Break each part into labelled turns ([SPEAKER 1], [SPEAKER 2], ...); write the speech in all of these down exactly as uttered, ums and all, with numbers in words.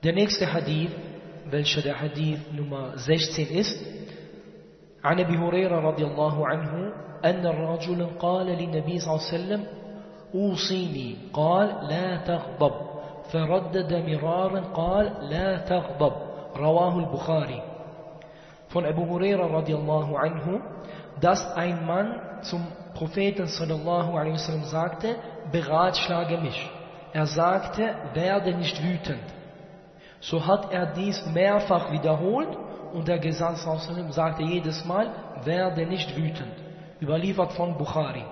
[SPEAKER 1] Der nächste Hadith, welcher der Hadith Nummer sechzehn ist, عن أبي هريرة رضي الله عنه أن الرجل قال للنبي صلى الله عليه وسلم أوصيني قال لا تغضب فردد مرارا قال لا تغضب رواه البخاري. Von Abu Huraira radiallahu anhu, dass ein Mann zum Propheten sallallahu alaihi wasallam sagte, beratschlage mich. Er sagte, werde nicht wütend. So hat er dies mehrfach wiederholt und der Gesandte sallallahu alaihi wasallam sagte jedes Mal, werde nicht wütend. Überliefert von Bukhari.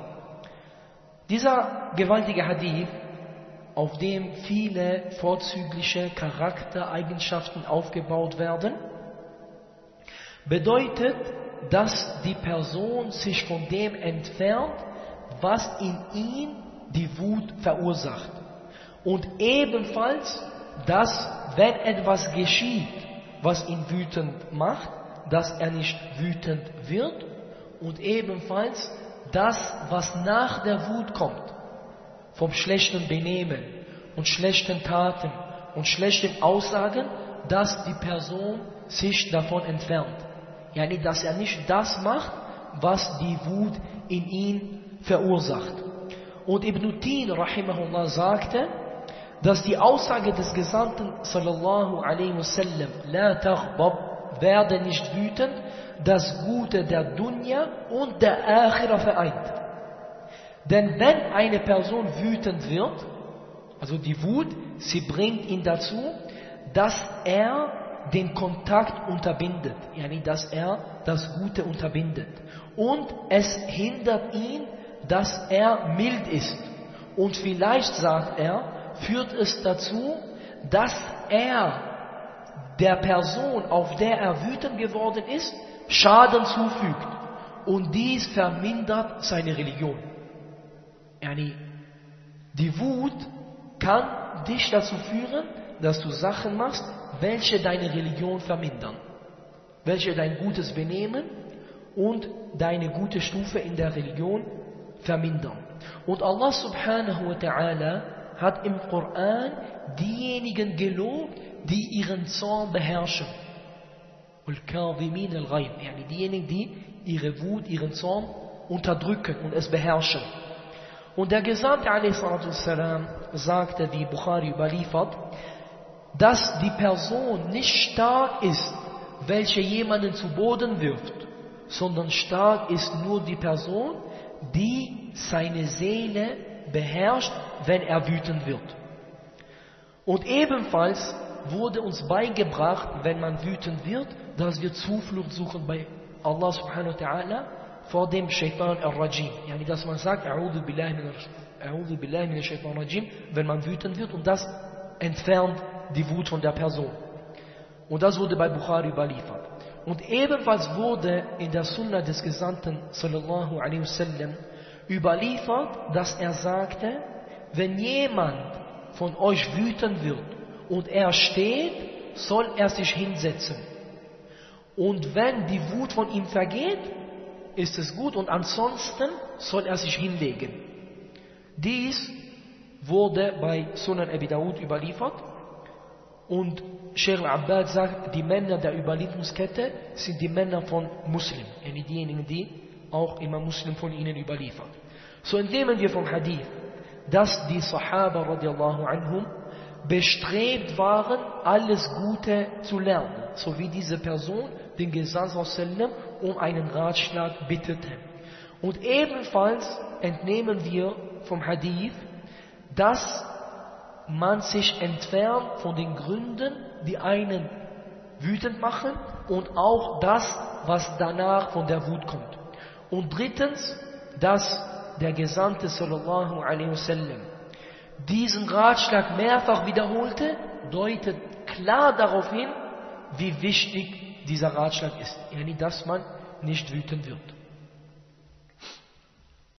[SPEAKER 1] Dieser gewaltige Hadith, auf dem viele vorzügliche Charaktereigenschaften aufgebaut werden, bedeutet, dass die Person sich von dem entfernt, was in ihm die Wut verursacht. Und ebenfalls, dass wenn etwas geschieht, was ihn wütend macht, dass er nicht wütend wird. Und ebenfalls das, was nach der Wut kommt, vom schlechten Benehmen und schlechten Taten und schlechten Aussagen, dass die Person sich davon entfernt. Yani, dass er nicht das macht, was die Wut in ihn verursacht. Und Ibn Tin, rahimahullah, sagte, dass die Aussage des Gesandten, sallallahu alaihi wasallam, la taghdab, werde nicht wütend, das Gute der Dunya und der Akhira vereint. Denn wenn eine Person wütend wird, also die Wut, sie bringt ihn dazu, dass er den Kontakt unterbindet, yani dass er das Gute unterbindet. Und es hindert ihn, dass er mild ist. Und vielleicht, sagt er, führt es dazu, dass er der Person, auf der er wütend geworden ist, Schaden zufügt. Und dies vermindert seine Religion. Yani, die Wut kann dich dazu führen, dass du Sachen machst, welche deine Religion vermindern, welche dein gutes Benehmen und deine gute Stufe in der Religion vermindern. Und Allah subhanahu wa ta'ala hat im Koran diejenigen gelobt, die ihren Zorn beherrschen. Yani diejenigen, die ihre Wut, ihren Zorn unterdrücken und es beherrschen. Und der Gesandte a.s. sagte, wie Bukhari überliefert, dass die Person nicht stark ist, welche jemanden zu Boden wirft, sondern stark ist nur die Person, die seine Seele beherrscht, wenn er wütend wird. Und ebenfalls wurde uns beigebracht, wenn man wütend wird, dass wir Zuflucht suchen bei Allah subhanahu wa ta'ala vor dem Shaitan al-Rajim. Yani, dass man sagt, A'udhu billahi min Shaitan al-Rajim, wenn man wütend wird, und das entfernt die Wut von der Person. Und das wurde bei Bukhari überliefert. Und ebenfalls wurde in der Sunna des Gesandten sallallahu alaihi wasallam überliefert, dass er sagte, wenn jemand von euch wütend wird und er steht, soll er sich hinsetzen. Und wenn die Wut von ihm vergeht, ist es gut, und ansonsten soll er sich hinlegen. Dies wurde bei Sunan Abi Dawud überliefert. Und Sheikh al-Abbad sagt, die Männer der Überlieferungskette sind die Männer von Muslim, yani diejenigen, die auch immer Muslim von ihnen überliefert. So entnehmen wir vom Hadith, dass die Sahaba radiallahu anhum bestrebt waren, alles Gute zu lernen, so wie diese Person den Gesandten sallam um einen Ratschlag bittete. Und ebenfalls entnehmen wir vom Hadith, dass man sich entfernt von den Gründen, die einen wütend machen, und auch das, was danach von der Wut kommt. Und drittens, dass der Gesandte sallallahu alaihi wasallam diesen Ratschlag mehrfach wiederholte, deutet klar darauf hin, wie wichtig dieser Ratschlag ist. Yani, dass man nicht wütend wird.